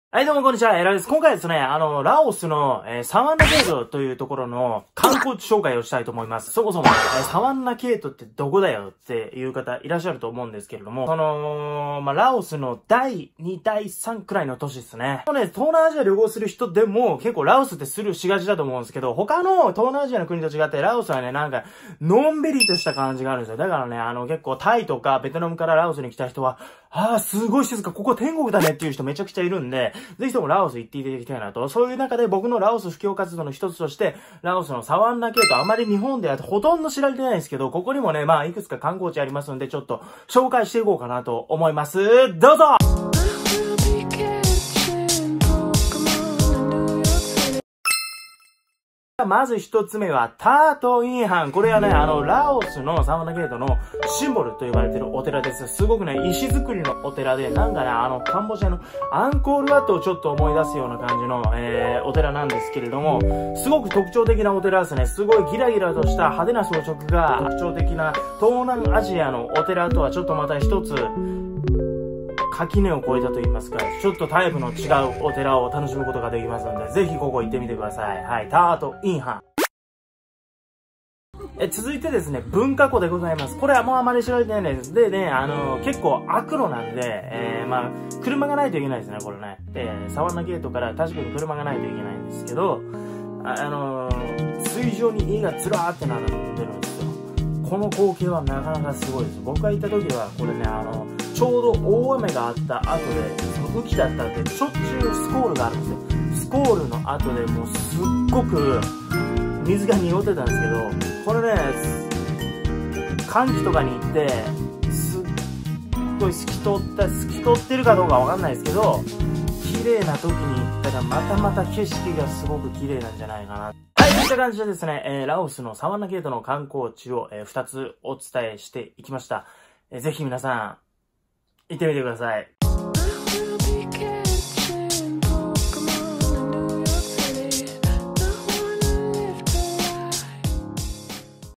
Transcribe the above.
はい、どうもこんにちは、エラです。今回ですね、ラオスの、サワンナゲートというところの観光地紹介をしたいと思います。そもそも、サワンナゲートってどこだよっていう方いらっしゃると思うんですけれども、ラオスの第2、第3くらいの都市ですね。東南アジア旅行する人でも結構ラオスってスルーしがちだと思うんですけど、他の東南アジアの国と違ってラオスはね、なんか、のんびりとした感じがあるんですよ。だからね、結構タイとかベトナムからラオスに来た人は、すごい静か、ここ天国だねっていう人めちゃくちゃいるんで、ぜひともラオス行っていただきたいなと。そういう中で僕のラオス布教活動の一つとして、ラオスのサワンナゲート、あまり日本ではほとんど知られてないんですけど、ここにもね、いくつか観光地ありますので、ちょっと紹介していこうかなと思います。どうぞ！まず一つ目は、タートインハン。これはね、ラオスのサワンナゲートのシンボルと呼ばれているお寺です。すごくね、石造りのお寺で、なんかね、カンボジアのアンコールワットをちょっと思い出すような感じの、お寺なんですけれども、すごく特徴的なお寺ですね。すごいギラギラとした派手な装飾が特徴的な東南アジアのお寺とはちょっとまた一つ、垣根を越えたと言いますか、ちょっとタイプの違うお寺を楽しむことができますので、ぜひここ行ってみてください。はい、タートインハン。続いてですね、文化湖でございます。これはもうあまり知られてないです。でね、結構悪路なんで、車がないといけないですね、これね。サワンナゲートから確かに車がないといけないんですけど、水上に家がずらーって並んでるんですよ。この光景はなかなかすごいです。僕が行った時は、これね、ちょうど大雨があった後で、その雨季だったんで、しょっちゅうスコールがあるんですよ。スコールの後でもうすっごく水が濁ってたんですけど、これね、寒気とかに行って、すっごい透き通ってるかどうかわかんないですけど、綺麗な時に行ったらまた景色がすごく綺麗なんじゃないかな。はい、といった感じでですね、ラオスのサワンナゲートの観光地を、2つお伝えしていきました。ぜひ皆さん、行ってみてください。